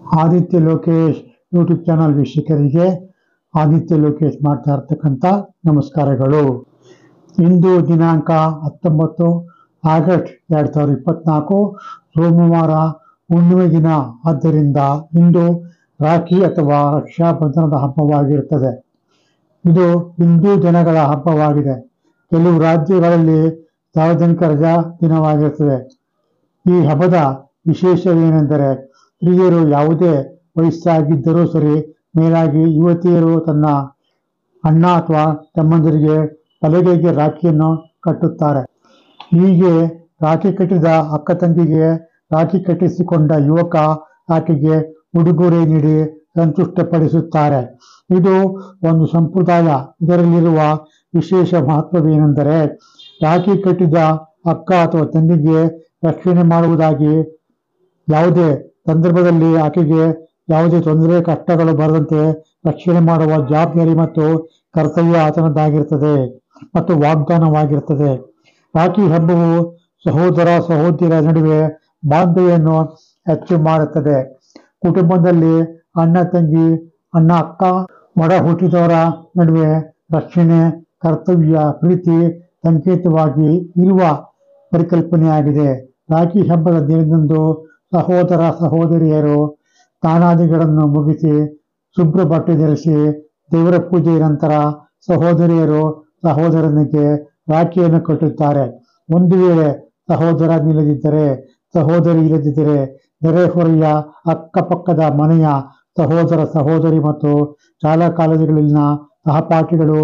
Aditya Lokesh YouTube channel ವೀಕ್ಷಕರಿಗೆ ಆದಿತ್ಯ ಲೋಕೇಶ್ ಮಾಡ್ತಾ ಇರ್ತಕ್ಕಂಥ ನಮಸ್ಕಾರಗಳು. ಇಂದು ದಿನಾಂಕ 19 ಆಗಸ್ಟ್ 2024 ಸೋಮವಾರ, ಹುಣ್ಣಿಮೆ ದಿನ. ಆದ್ದರಿಂದ ಇಂದು ರಾಖಿ ಅಥವಾ ರಕ್ಷಾ ಬಂಧನದ ಹಬ್ಬವಾಗಿರುತ್ತದೆ. ಇದು ಹಿಂದೂ ಜನಗಳ ಹಬ್ಬವಾಗಿದೆ. ಕೆಲವು ರಾಜ್ಯಗಳಲ್ಲಿ ಸಾರ್ವಜನಿಕ ರಜಾ ದಿನವಾಗಿರುತ್ತದೆ. ಈ ಹಬ್ಬದ ವಿಶೇಷವೇನೆಂದರೆ, ಸ್ತ್ರೀಯರು ಯಾವುದೇ ವಯಸ್ಸಾಗಿದ್ದರೂ ಸರಿ, ಮೇಲಾಗಿ ಯುವತಿಯರು ತನ್ನ ಅಣ್ಣ ಅಥವಾ ತಮ್ಮಂದಿರಿಗೆ ತಲೆಗೆ ರಾಖಿಯನ್ನು ಕಟ್ಟುತ್ತಾರೆ. ಹೀಗೆ ರಾಖಿ ಕಟ್ಟಿದ ಅಕ್ಕ ತಂಗಿಗೆ ರಾಖಿ ಕಟ್ಟಿಸಿಕೊಂಡ ಯುವಕ ಆಕೆಗೆ ಉಡುಗೊರೆ ನೀಡಿ ಸಂತುಷ್ಟಪಡಿಸುತ್ತಾರೆ. ಇದು ಒಂದು ಸಂಪ್ರದಾಯ. ಇದರಲ್ಲಿರುವ ವಿಶೇಷ ಮಹತ್ವವೇನೆಂದರೆ, ರಾಖಿ ಕಟ್ಟಿದ ಅಕ್ಕ ಅಥವಾ ತಂಗಿಗೆ ರಕ್ಷಣೆ ಮಾಡುವುದಾಗಿ, ಯಾವುದೇ ಸಂದರ್ಭದಲ್ಲಿ ಆಕೆಗೆ ಯಾವುದೇ ತೊಂದರೆ ಕಷ್ಟಗಳು ಬರದಂತೆ ರಕ್ಷಣೆ ಮಾಡುವ ಜವಾಬ್ದಾರಿ ಮತ್ತು ಕರ್ತವ್ಯ ಆತನದ್ದಾಗಿರುತ್ತದೆ ಮತ್ತು ವಾಗ್ದಾನವಾಗಿರುತ್ತದೆ. ರಾಖಿ ಹಬ್ಬವು ಸಹೋದರ ಸಹೋದರಿಯರ ನಡುವೆ ಬಾಂಧವ್ಯವನ್ನು ಹೆಚ್ಚು ಮಾಡುತ್ತದೆ. ಕುಟುಂಬದಲ್ಲಿ ಅಣ್ಣ ತಂಗಿ, ಅಣ್ಣ ಅಕ್ಕ, ಒಡ ಹುಟ್ಟಿದವರ ನಡುವೆ ರಕ್ಷಣೆ, ಕರ್ತವ್ಯ, ಪ್ರೀತಿ ಸಂಕೇತವಾಗಿ ಇರುವ ಪರಿಕಲ್ಪನೆಯಾಗಿದೆ. ರಾಖಿ ಹಬ್ಬದ ದಿನದಂದು ಸಹೋದರ ಸಹೋದರಿಯರು ಸ್ನಾನಾದಿಗಳನ್ನು ಮುಗಿಸಿ ಶುಭ್ರ ಬಟ್ಟೆ ಧರಿಸಿ ದೇವರ ಪೂಜೆಯ ನಂತರ ಸಹೋದರಿಯರು ಸಹೋದರನಿಗೆ ರಾಖಿಯನ್ನು ಕಟ್ಟುತ್ತಾರೆ. ಒಂದು ವೇಳೆ ಸಹೋದರ ಸಹೋದರಿ ಇಲ್ಲದಿದ್ದರೆ, ನೆರೆಹೊರೆಯ ಅಕ್ಕಪಕ್ಕದ ಮನೆಯ ಸಹೋದರ ಸಹೋದರಿ ಮತ್ತು ಶಾಲಾ ಕಾಲೇಜುಗಳಲ್ಲಿನ ಸಹಪಾಠಿಗಳು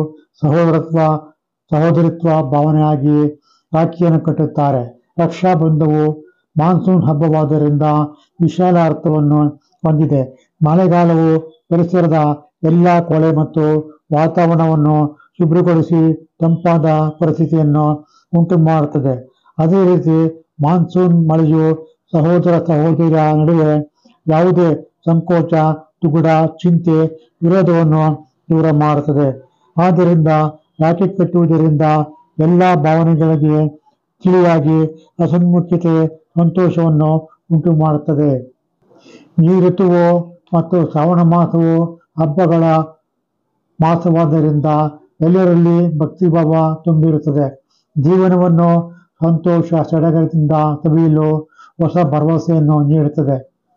ಸಹೋದರಿತ್ವ ಭಾವನೆಯಾಗಿ ರಾಖಿಯನ್ನು ಕಟ್ಟುತ್ತಾರೆ. ರಕ್ಷಾ ಬಂಧನವು ಮಾನ್ಸೂನ್ ಹಬ್ಬವಾದ್ದರಿಂದ ವಿಶಾಲ ಅರ್ಥವನ್ನು ಹೊಂದಿದೆ. ಮಳೆಗಾಲವು ಪರಿಸರದ ಎಲ್ಲ ಕೊಳೆ ಮತ್ತು ವಾತಾವರಣವನ್ನು ಶುಭ್ರಗೊಳಿಸಿ ತಂಪಾದ ಪರಿಸ್ಥಿತಿಯನ್ನು ಉಂಟು ಮಾಡುತ್ತದೆ. ಅದೇ ರೀತಿ ಮಾನ್ಸೂನ್ ಮಳೆಯು ಸಹೋದರ ಸಹೋದರಿಯರ ನಡುವೆ ಯಾವುದೇ ಸಂಕೋಚ, ತುಗುಡ, ಚಿಂತೆ, ವಿರೋಧವನ್ನು ದೂರ ಮಾಡುತ್ತದೆ. ಆದ್ದರಿಂದ ರಾಖಿ ಕಟ್ಟುವುದರಿಂದ ಎಲ್ಲ ಭಾವನೆಗಳಿಗೆ ತಿಳಿಯಾಗಿ ಅಸನ್ಮುಖತೆ, ಸಂತೋಷವನ್ನು ಉಂಟು ಮಾಡುತ್ತದೆ. ಈ ಋತುವು ಮತ್ತು ಶ್ರಾವಣ ಮಾಸವು ಹಬ್ಬಗಳ ಮಾಸವಾದ್ದರಿಂದ ಎಲ್ಲರಲ್ಲಿ ಭಕ್ತಿಭಾವ ತುಂಬಿರುತ್ತದೆ. ಜೀವನವನ್ನು ಸಂತೋಷ ಸಡಗರದಿಂದ ಸವಿಯಲು ಹೊಸ ಭರವಸೆಯನ್ನು ನೀಡುತ್ತದೆ.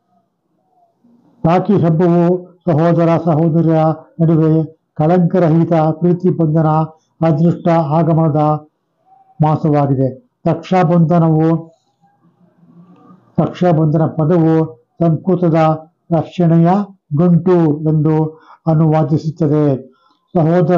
ರಾಖಿ ಹಬ್ಬವು ಸಹೋದರ ಸಹೋದರಿಯರ ನಡುವೆ ಕಳಂಕರಹಿತ ಪ್ರೀತಿ ಬಂಧನ, ಅದೃಷ್ಟ ಆಗಮನದ ಮಾಸವಾಗಿದೆ. ರಕ್ಷಾಬಂಧನ ಪದವು ಸಂಸ್ಕೃತದ ರಕ್ಷಣೆಯ ಗಂಟು ಎಂದು ಅನುವಾದಿಸುತ್ತದೆ. ಸಹೋದರ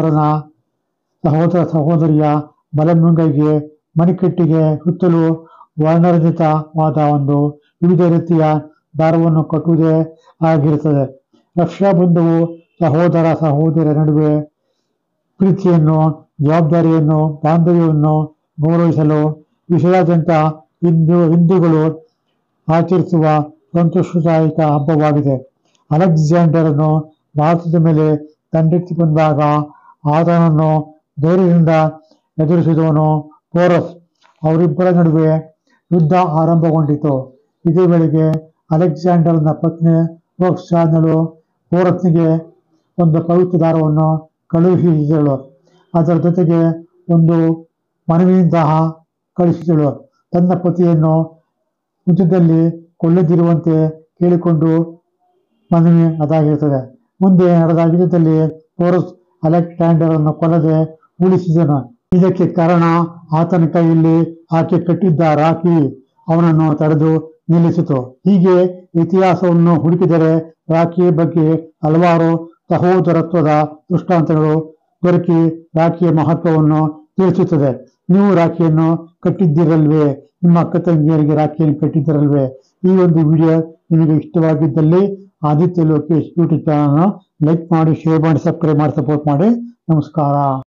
ಸಹೋದರಿಯ ಬಲಮುಂಗೈಗೆ ಮಣಿಕಟ್ಟಿಗೆ ಸುತ್ತಲೂ ವರ್ಣರಂಜಿತವಾದ ಒಂದು ವಿವಿಧ ರೀತಿಯ ದಾರವನ್ನು ಕಟ್ಟುವುದೇ ಆಗಿರುತ್ತದೆ. ರಕ್ಷಾಬಂಧನವು ಸಹೋದರ ಸಹೋದರಿಯರ ನಡುವೆ ಪ್ರೀತಿಯನ್ನು, ಜವಾಬ್ದಾರಿಯನ್ನು, ಬಾಂಧವ್ಯವನ್ನು ಗೌರವಿಸಲು ವಿಶ್ವಾದ್ಯಂತ ಹಿಂದೂಗಳು ಆಚರಿಸುವ ಸಂತೋಷದಾಯಕ ಹಬ್ಬವಾಗಿದೆ. ಅಲೆಕ್ಸಾಂಡರನು ಭಾರತದ ಮೇಲೆ ದಂಡೆತ್ತಿ ಬಂದಾಗ ಆತನನ್ನು ಧೈರ್ಯದಿಂದ ಎದುರಿಸಿದವನು ಪೋರಸ್. ಅವರಿಬ್ಬರ ನಡುವೆ ಯುದ್ಧ ಆರಂಭಗೊಂಡಿತು. ಇದೇ ವೇಳೆಗೆ ಅಲೆಕ್ಸಾಂಡರನ ಪತ್ನಿ ರೊಕ್ಸಾನಳು ಪೋರಸ್ನಿಗೆ ಒಂದು ಪವಿತ್ರ ದಾರವನ್ನು ಕಳುಹಿಸಿದಳು. ಅದರ ಜೊತೆಗೆ ಒಂದು ಮನವಿಯನ್ನು ಸಹ ಕಳುಹಿಸಿದಳು. ತನ್ನ ಪತಿಯನ್ನು ಯುದ್ಧದಲ್ಲಿ ಕೊಲ್ಲದಿರುವಂತೆ ಕೇಳಿಕೊಂಡು ಮನವಿ ಅದಾಗಿರುತ್ತದೆ. ಮುಂದೆ ನಡೆದ ಯುದ್ಧದಲ್ಲಿ ಪೋರಸ್ ಅಲೆಕ್ಸಾಂಡರನ್ನು ಕೊಲ್ಲದೆ ಉಳಿಸಿದನು. ಇದಕ್ಕೆ ಕಾರಣ ಆತನ ಕೈಯಲ್ಲಿ ಆಕೆ ಕಟ್ಟಿದ್ದ ರಾಖಿ ಅವನನ್ನು ತಡೆದು ನಿಲ್ಲಿಸಿತು. ಹೀಗೆ ಇತಿಹಾಸವನ್ನು ಹುಡುಕಿದರೆ ರಾಖಿಯ ಬಗ್ಗೆ ಹಲವಾರು ಸಹೋದರತ್ವದ ದೃಷ್ಟಾಂತಗಳು ದೊರಕಿ ರಾಖಿಯ ಮಹತ್ವವನ್ನು ತಿಳಿಸುತ್ತದೆ. ನೀವು ರಾಖಿಯನ್ನು ಕಟ್ಟಿದ್ದಿರಲ್ವೇ? ನಿಮ್ಮ ಅಕ್ಕ ತಂಗಿಯರಿಗೆ ರಾಖಿಯನ್ನು ಕಟ್ಟಿದ್ದಿರಲ್ವೇ? ಈ ಒಂದು ವಿಡಿಯೋ ನಿಮಗೆ ಇಷ್ಟವಾಗಿದ್ದಲ್ಲಿ Aditya Lokesh YouTube channel like ಮಾಡಿ, ಶೇರ್ ಮಾಡಿ, ಸಬ್ಸ್ಕ್ರೈಬ್ ಮಾಡಿ, ಸಪೋರ್ಟ್ ಮಾಡಿ. ನಮಸ್ಕಾರ.